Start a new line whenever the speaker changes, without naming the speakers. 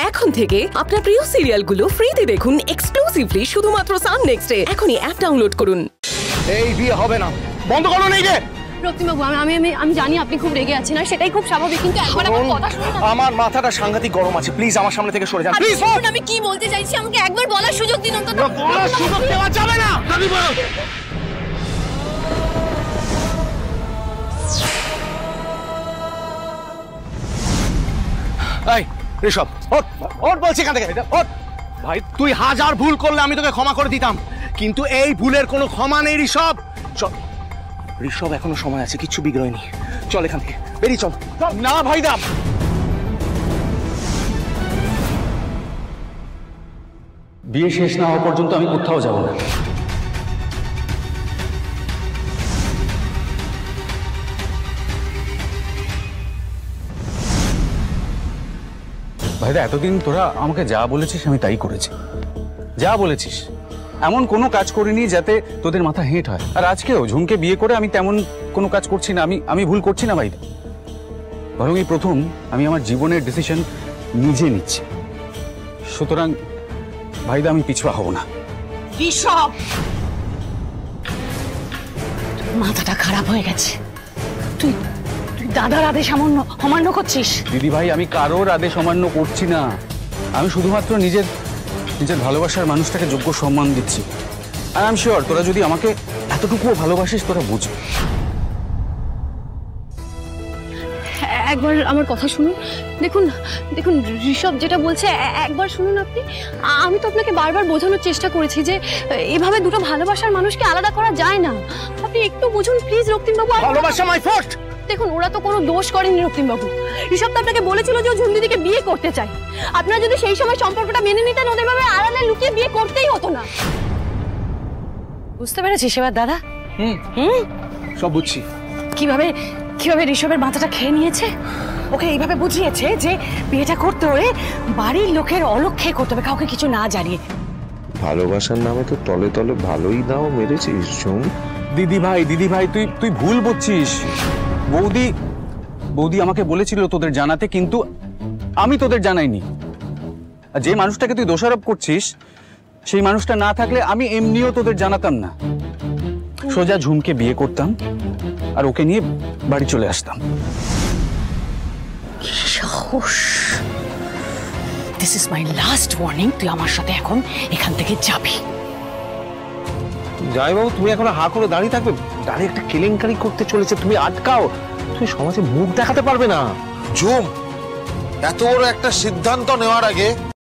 এখন থেকে আপনার প্রিয় সিরিয়ালগুলো ফ্রিতে দেখুন এক্সক্লুসিভলি শুধুমাত্র সান নেক্সটে। এখনই অ্যাপ ডাউনলোড করুন।
এই বিয়ে হবে না, বন্ধ করো নেই যে।
রক্তিমবাবু, আমি জানি আপনি খুব রেগে আছেন, আর সেটাই খুব স্বাভাবিক, কিন্তু একবার আমার কথা শুনুন।
আমার মাথাটা সাংঘাতিক গরম আছে, প্লিজ আমার সামনে থেকে সরে যান। প্লিজ
শুনুন, আমি কি বলতে চাইছি আমাকে একবার বলার সুযোগ দিন অন্তত।
বলার সুযোগ দেওয়া যাবে না। এই ঋষভ, ওঠ বলছি এখান থেকে, ওঠ। ভাই তুই হাজার ভুল করলে আমি তোকে ক্ষমা করে দিতাম, কিন্তু এই ভুলের কোনো ক্ষমা নেই ঋষভ। ঋষভ এখনো সময় আছে, কিচ্ছু বিগ্রহনি। চল এখান থেকে বেরিয়ে চল। না ভাইদা,
বিয়ে শেষ না হওয়া পর্যন্ত আমি কোথাও যাব না। ভাইদা, এতদিন তোরা আমাকে যা বলেছিস আমি তাই করেছি। যা বলেছিস এমন কোনো কাজ করিনি যাতে তোদের মাথা হেঁট হয়। আর আজকেও ঝুমকে বিয়ে করে আমি তেমন কোনো কাজ করছি না। আমি ভুল করছি না ভাইদা, বরং এই প্রথম আমি আমার জীবনের ডিসিশন নিজে নিচ্ছি। সুতরাং ভাইদা, আমি পিছুয়া হব না।
ঋষভ, মাথাটা খারাপ হয়ে গেছে। তুই দাদার আদেশ অমান্য করছিস।
দিদি ভাই, আমি কারোর আদেশ অমান্য করছি না। আমি শুধুমাত্র নিজের ভালোবাসার মানুষটাকে যোগ্য সম্মান দিচ্ছি। আর আই এম শিওর তোরা যদি আমাকে এতটুকুও ভালোবাসিস তোরা বুঝবি।
একবার আমার কথা শুনুন। দেখুন ঋষভ যেটা বলছে একবার শুনুন আপনি। আমি তো আপনাকে বারবার বোঝানোর চেষ্টা করেছি যে এভাবে দুটো ভালোবাসার মানুষকে আলাদা করা যায় না। আপনি একটু বুঝুন প্লিজ রক্তিমবাবু।
ভালোবাসা মাই ফার্স্ট।
দেখুন, ওরা তো কোনো দোষ করেনি রক্তিমবাবু। ঋষভ তো আপনাকে বলেছিল যে ও ঝুমদিদিকে বিয়ে করতে চায়। আপনারা যদি সেই সময় সম্পর্কটা মেনে নিতেন, ওদের ভাবে আড়ালে লুকিয়ে বিয়ে করতেই হতো না। বুঝতে পেরেছিস এবার দাদা?
সব বুঝছি।
কিভাবে ঋষভের মাথাটা খেয়ে নিয়েছে। ওকে এইভাবে বুঝিয়েছে যে বিয়েটা করতে হলে বাড়ির লোকের অলক্ষ্যে করতে হবে, কাউকে কিছু না জানিয়ে।
ভালোবাসার নামে তো তলে তলে ভালোই দাও মেরেছিস ঝুম।
দিদি ভাই তুই ভুল বুঝছিস। বৌদি আমাকে বলেছিল তোদের জানাতে, কিন্তু আমি তোদের জানাইনি। আর যে মানুষটাকে তুই দোষারোপ করছিস সেই মানুষটা না থাকলে আমি এমনিও তোদের জানাতাম না। সোজা ঝুমকে বিয়ে করতাম আর ওকে নিয়ে বাড়ি চলে আসতাম।
This is my last warning. তুই আমার সাথে এখন এখান থেকে যাবি।
যাই বাবু, তুমি এখন হা করে দাঁড়িয়ে থাকবে? দাঁড়িয়ে একটা কেলেঙ্কারি করতে চলেছে, তুমি আটকাও। তুমি সমাজে মুখ দেখাতে পারবে না।
ঝুম, এত বড় একটা সিদ্ধান্ত নেওয়ার আগে